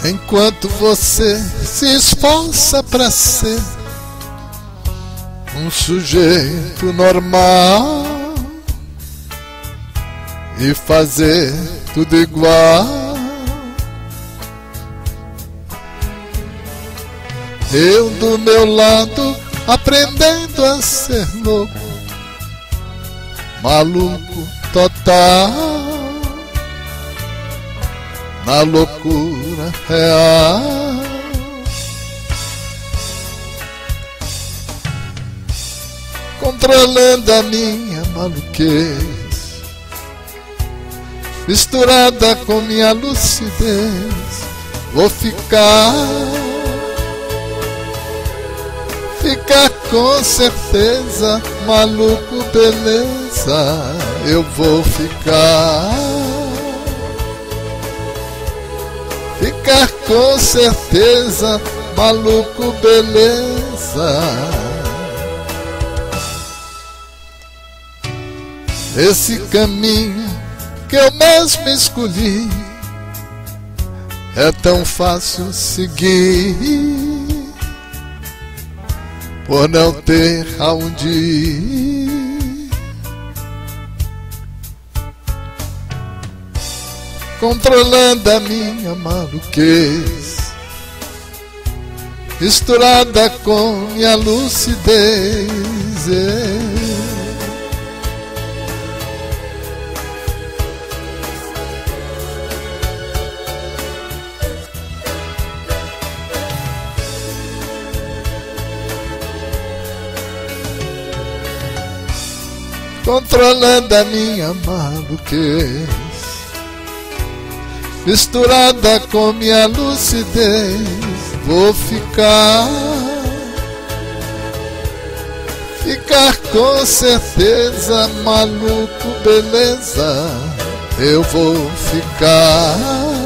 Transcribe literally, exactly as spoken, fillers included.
enquanto você se esforça pra ser um sujeito normal e fazer tudo igual. Eu do meu lado aprendendo a ser louco, maluco total, na loucura real. Controlando a minha maluquez, misturada com minha lucidez, vou ficar, ficar com certeza, maluco, beleza, eu vou ficar, ficar com certeza, maluco, beleza. Esse caminho que eu mesmo escolhi é tão fácil seguir, por não ter aonde ir. Controlando a minha maluquez, misturada com minha lucidez. Controlando a minha maluquez, misturada com minha lucidez, vou ficar, ficar com certeza, maluco, beleza, eu vou ficar.